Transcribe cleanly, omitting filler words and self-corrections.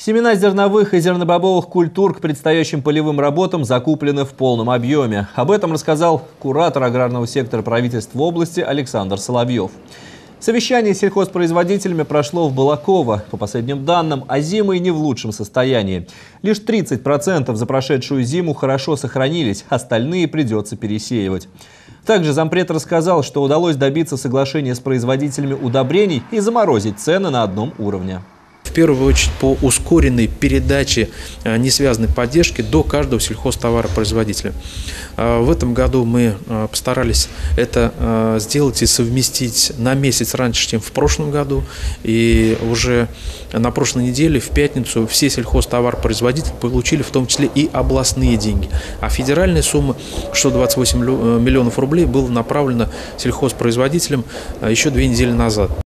Семена зерновых и зернобобовых культур к предстоящим полевым работам закуплены в полном объеме. Об этом рассказал куратор аграрного сектора правительства области Александр Соловьев. Совещание с сельхозпроизводителями прошло в Балаково. По последним данным, озимые не в лучшем состоянии. Лишь 30% за прошедшую зиму хорошо сохранились, остальные придется пересеивать. Также зампред рассказал, что удалось добиться соглашения с производителями удобрений и заморозить цены на одном уровне. В первую очередь по ускоренной передаче несвязанной поддержки до каждого сельхозтоваропроизводителя. В этом году мы постарались это сделать и совместить на месяц раньше, чем в прошлом году. И уже на прошлой неделе, в пятницу, все сельхозтоваропроизводители получили в том числе и областные деньги. А федеральная сумма 128 миллионов рублей была направлена сельхозпроизводителям еще 2 недели назад.